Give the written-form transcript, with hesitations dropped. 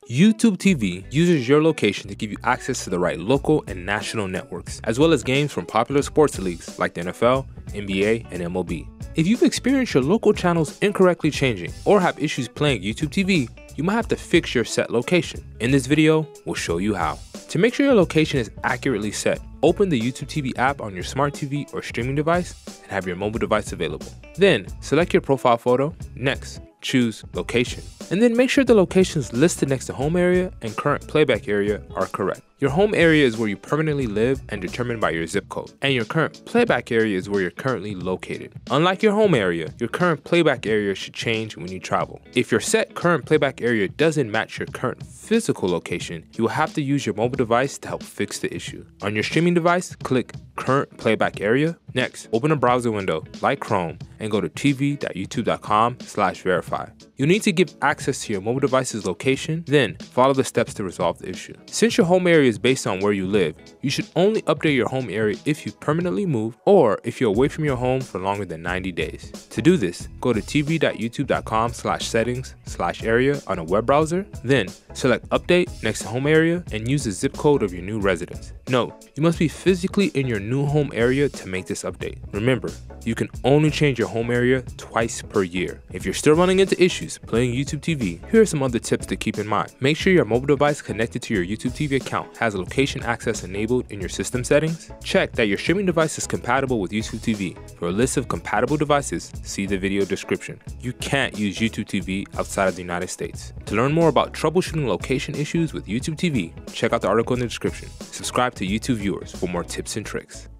YouTube TV uses your location to give you access to the right local and national networks, as well as games from popular sports leagues like the NFL, NBA, and MLB. If you've experienced your local channels incorrectly changing or have issues playing YouTube TV, you might have to fix your set location. In this video, we'll show you how. To make sure your location is accurately set, open the YouTube TV app on your smart TV or streaming device and have your mobile device available. Then, select your profile photo. Next, choose location. And then make sure the locations listed next to home area and current playback area are correct. Your home area is where you permanently live and determined by your zip code. And your current playback area is where you're currently located. Unlike your home area, your current playback area should change when you travel. If your set current playback area doesn't match your current physical location, you will have to use your mobile device to help fix the issue. On your streaming device, click Current Playback Area. Next, open a browser window like Chrome and go to tv.youtube.com/verify. You'll need to give access to your mobile device's location, then follow the steps to resolve the issue. Since your home area is based on where you live, you should only update your home area if you permanently move or if you're away from your home for longer than 90 days. To do this, go to tv.youtube.com/settings/area on a web browser, then select Update next to home area and use the zip code of your new residence. Note, you must be physically in your new home area to make this update. Remember, you can only change your home area twice per year. If you're still running into issues playing YouTube TV, here are some other tips to keep in mind. Make sure your mobile device connected to your YouTube TV account has location access enabled in your system settings. Check that your streaming device is compatible with YouTube TV. For a list of compatible devices, see the video description. You can't use YouTube TV outside of the United States. To learn more about troubleshooting location issues with YouTube TV, check out the article in the description. Subscribe to YouTube Viewers for more tips and tricks.